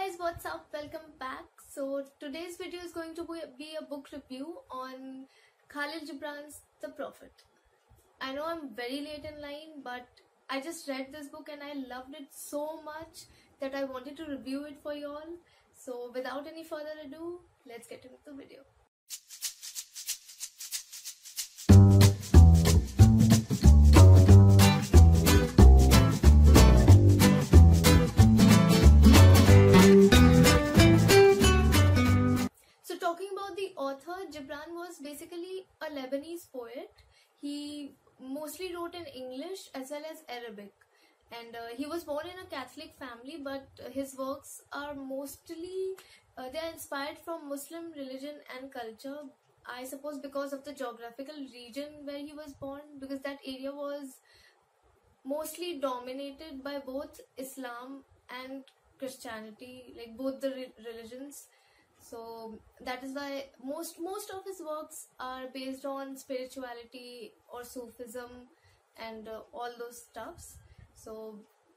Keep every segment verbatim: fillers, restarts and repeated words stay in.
guys, what's up? Welcome back. So today's video is going to be a book review on Kahlil Gibran's The Prophet. I know I'm very late in line, but I just read this book and I loved it so much that I wanted to review it for you all. So without any further ado, let's get into the video. Talking about the author, Gibran was basically a Lebanese poet. He mostly wrote in English as well as Arabic, and uh, he was born in a Catholic family, but his works are mostly uh, they are inspired from Muslim religion and culture, I suppose because of the geographical region where he was born, because that area was mostly dominated by both Islam and Christianity, like both the re religions. So that is why most most of his works are based on spirituality or Sufism and uh, all those stuffs. So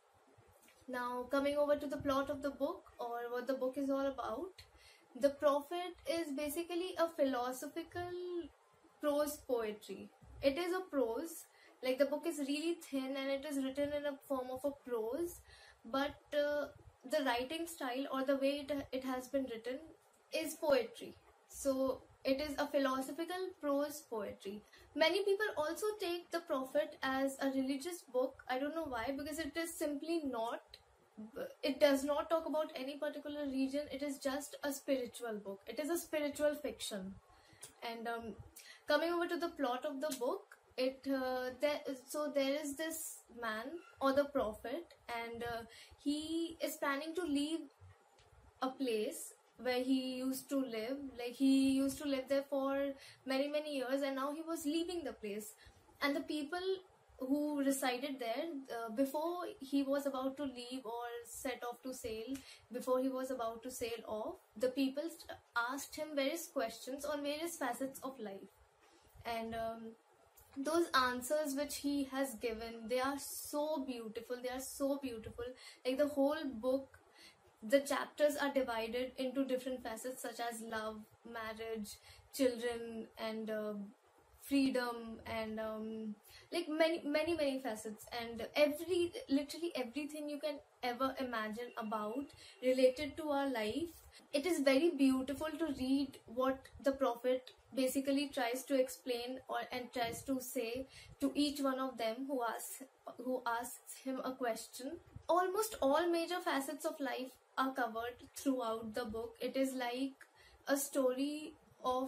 now coming over to the plot of the book, or what the book is all about. The Prophet is basically a philosophical prose poetry. It is a prose, like the book is really thin and it is written in a form of a prose, but uh, the writing style or the way it, it has been written is poetry. So it is a philosophical prose poetry. Many people also take The Prophet as a religious book. I don't know why, because it is simply not. It does not talk about any particular region. It is just a spiritual book. It is a spiritual fiction. And um, coming over to the plot of the book, it uh, there so there is this man, or the Prophet, and uh, he is planning to leave a place where he used to live. Like he used to live there for many many years, and now he was leaving the place. And the people who resided there, uh, before he was about to leave or set off to sail, before he was about to sail off, the people asked him various questions on various facets of life. And um, those answers which he has given, they are so beautiful. They are so beautiful. Like the whole book, the chapters are divided into different facets such as love, marriage, children, and uh, freedom, and um, like many many many facets, and every literally everything you can ever imagine about related to our life. It is very beautiful to read what the Prophet basically tries to explain or and tries to say to each one of them who asks who asks him a question. Almost all major facets of life are covered throughout the book. It is like a story of,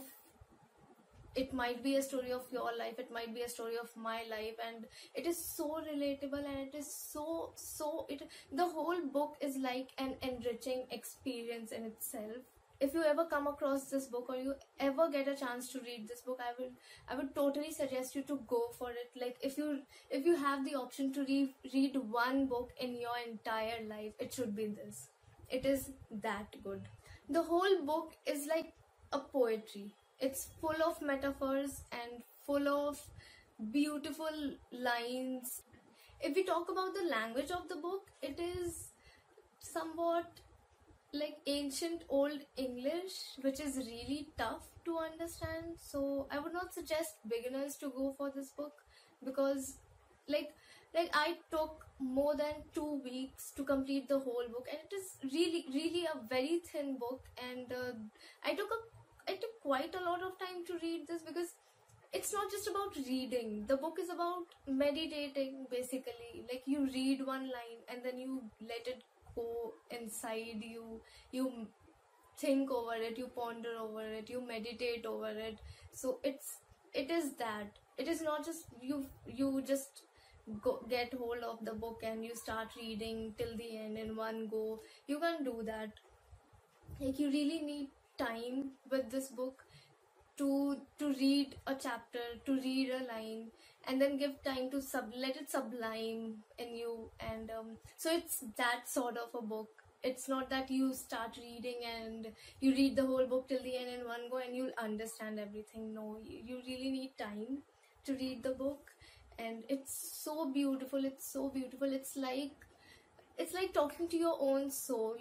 it might be a story of your life, it might be a story of my life, and it is so relatable, and it is so so it the whole book is like an enriching experience in itself. If you ever come across this book, or you ever get a chance to read this book, I would I would totally suggest you to go for it. Like if you if you have the option to read read one book in your entire life, it should be this. It is that good. The whole book is like a poetry. It's full of metaphors and full of beautiful lines. If we talk about the language of the book, it is somewhat like ancient old English, which is really tough to understand. So I would not suggest beginners to go for this book, because like like I took more than two weeks to complete the whole book, and it is really really a very thin book. And uh, I took a I took quite a lot of time to read this, because it's not just about reading. The book is about meditating, basically. Like you read one line and then you let it go inside you. You think over it, you ponder over it, you meditate over it. So it's it is that. It is not just you you just go get hold of the book and you start reading till the end in one go. You can't do that. Like you really need time with this book to to read a chapter, to read a line, and then give time to sub let it sublime in you. And um, so it's that sort of a book. It's not that you start reading and you read the whole book till the end in one go and you'll understand everything. No, you, you really need time to read the book, and it's so beautiful. It's so beautiful. It's like it's like talking to your own soul.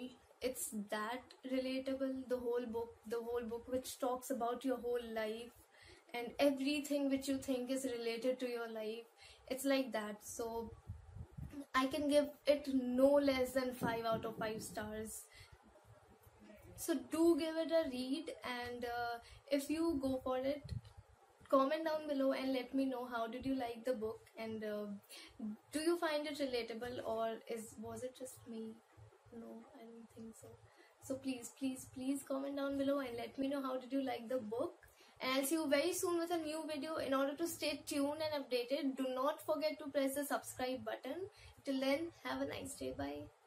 it's that relatable, the whole book, the whole book which talks about your whole life and everything which you think is related to your life. It's like that. So I can give it no less than five out of five stars. So do give it a read, and uh, if you go for it, comment down below and let me know how did you like the book, and uh, do you find it relatable, or is was it just me? No, I don't think so. So please, please, please comment down below and let me know how did you like the book. And I'll see you very soon with a new video. In order to stay tuned and updated, do not forget to press the subscribe button. Till then, have a nice day. Bye.